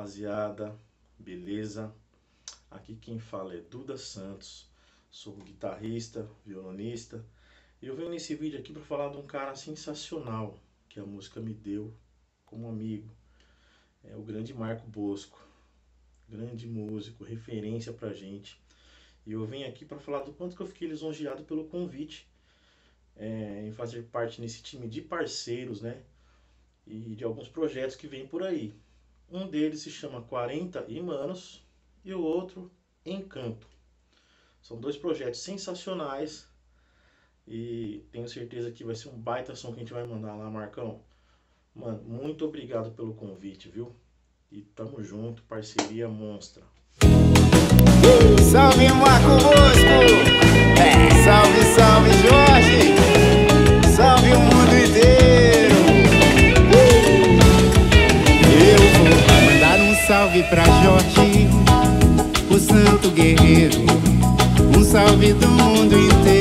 rapaziada, beleza? Aqui quem fala é Duda Santos, sou guitarrista, violonista e eu venho nesse vídeo aqui para falar de um cara sensacional que a música me deu como amigo. É o grande Bosco, grande músico, referência pra gente. E eu venho aqui para falar do quanto que eu fiquei lisonjeado pelo convite em fazer parte nesse time de parceiros, né? E de alguns projetos que vem por aí. Um deles se chama 40 Manos e o outro Encanto. São dois projetos sensacionais e tenho certeza que vai ser um baita som que a gente vai mandar lá, Marcão. Mano, muito obrigado pelo convite, viu? E tamo junto, parceria monstra. Salve Marco Bosco! Salve, salve Jorge! Salve o mundo inteiro! Eu vou mandar um salve pra Jorge, o santo guerreiro. Um salve do mundo inteiro.